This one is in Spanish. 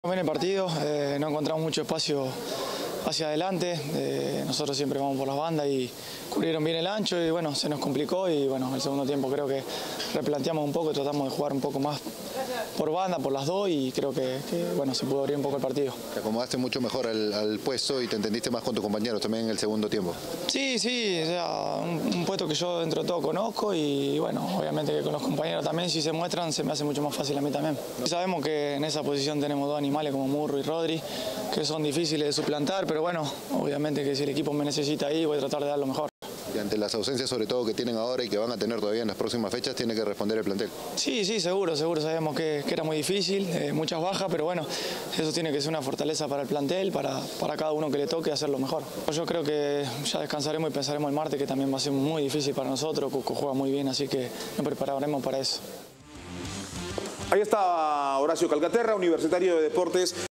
Viene el partido, no encontramos mucho espacio hacia adelante, nosotros siempre vamos por las bandas y cubrieron bien el ancho y bueno, se nos complicó y bueno, en el segundo tiempo creo que replanteamos un poco, tratamos de jugar un poco más por banda, por las dos y creo que bueno, se pudo abrir un poco el partido. Te acomodaste mucho mejor al puesto y te entendiste más con tus compañeros también en el segundo tiempo. Sí, o sea, un puesto que yo dentro de todo conozco y bueno, obviamente que con los compañeros también si se muestran se me hace mucho más fácil a mí también. Sabemos que en esa posición tenemos dos animales como Murro y Rodri, que son difíciles de suplantar, pero bueno, obviamente que si el equipo me necesita ahí voy a tratar de dar lo mejor. Y ante las ausencias sobre todo que tienen ahora y que van a tener todavía en las próximas fechas, tiene que responder el plantel. Sí, seguro, sabemos que era muy difícil, muchas bajas, pero bueno, eso tiene que ser una fortaleza para el plantel, para cada uno que le toque hacerlo mejor. Yo creo que ya descansaremos y pensaremos el martes, que también va a ser muy difícil para nosotros, Cuco juega muy bien, así que nos prepararemos para eso. Ahí está Horacio Calcaterra, Universitario de Deportes.